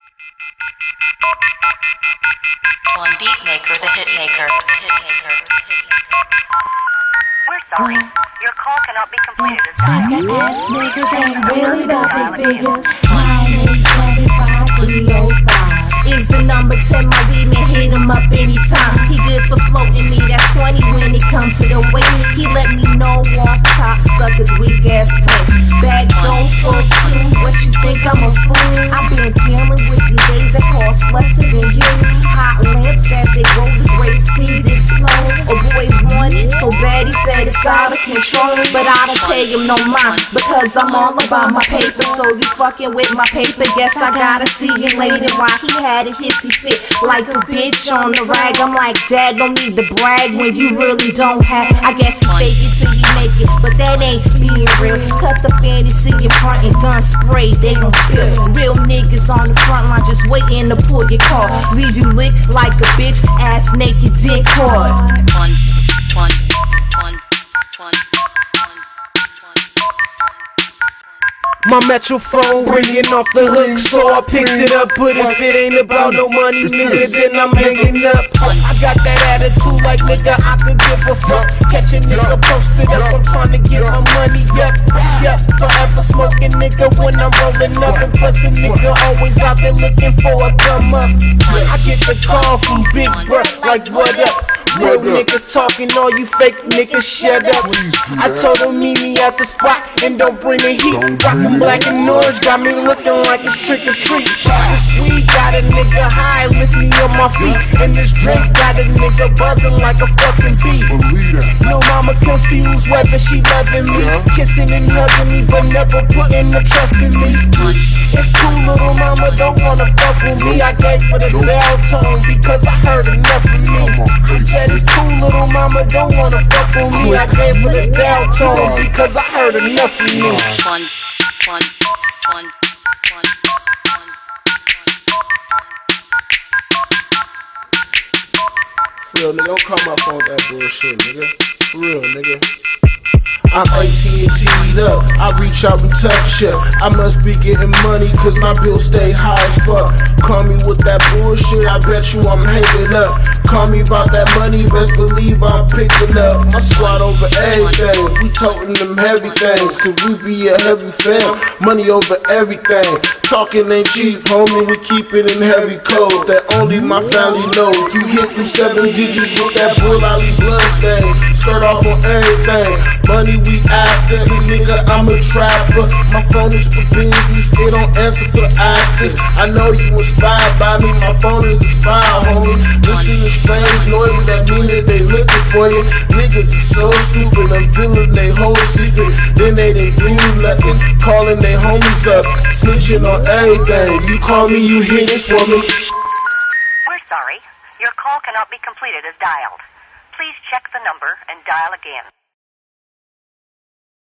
One beat maker, the hit maker, the hit maker, the hit maker. We're sorry. Your call cannot be completed as Sucker dialed. ass niggas ain't really about their figures. 9875305 is the number. Tell my weed man hit him up anytime. He good for floating me, that's 20 when it comes to the weight. He let me know off top, suckers weak ass play. Bad dope for two, what you think I'm a fool? I've been dealing with these days that cost lesser than you. Hot lamps as they roll the grape seeds explode. A boy wanted so bad he said it's out of control. But I don't pay him no mind because I'm all about my paper. So you fucking with my paper, guess I gotta see it later. Why he had a hissy fit like a bitch on the rag. I'm like, Dad, don't need to brag when you really don't have. I guess he fake it till you make it, but that ain't being real. Cut the fantasy in front and gun spray, they gon' spill. Real niggas on the front line just waiting to pull your car. Leave you lit like a bitch, ass naked, dick hard. My Metro phone ringing off the hook, so I picked it up. But if it ain't about no money, nigga, then I'm hanging up. I got that attitude like, nigga, I could give a fuck. Catch a nigga posted up, I'm trying to get my money up. Yeah, forever smoking, nigga, when I'm rolling up. And plus a nigga always out there looking for a come up. I get the call from Big Bro, like, what up? Real niggas talking, all you fake niggas shut up. I told them meet me at the spot and don't bring the heat. Rockin' black and orange, got me looking like it's trick or treat. This weed got a nigga high, lift me on my feet. And this drink got a nigga buzzing like a fucking bee. No mama confused whether she loving me, kissing and hugging me, but never putting the trust in me. It's cool, little mama don't wanna fuck with me. I gave her the bell tone because I heard enough of me. I said it's cool, little mama don't wanna fuck with me. I gave her the bell tone because I heard enough of me. For real, nigga, don't come up on that bullshit, nigga. For real, nigga. I'm AT&T'd up, I reach out and touch ya. I must be getting money cause my bills stay high as fuck. Call me with that bullshit, I bet you I'm hating up. Call me about that money, best believe I'm picking up. My squad over everything, we toting them heavy things. Cause we be a heavy fam, money over everything. Talking ain't cheap, homie, we keep it in heavy code. That only my family knows. You hit them 7 digits with that bull alley blood stain. Skirt off on everything, money we after. Nigga, I'm a trapper. My phone is for business, it don't answer for actors. I know you inspired by me, my phone is inspired, homie. Listen to strange noises that mean that they looking for you. Niggas is so stupid, unveiling they whole secret. Then they didn't do nothing, calling they homies up, snitching on everything. You call me, you hear this woman. We're sorry. Your call cannot be completed as dialed. Please check the number and dial again.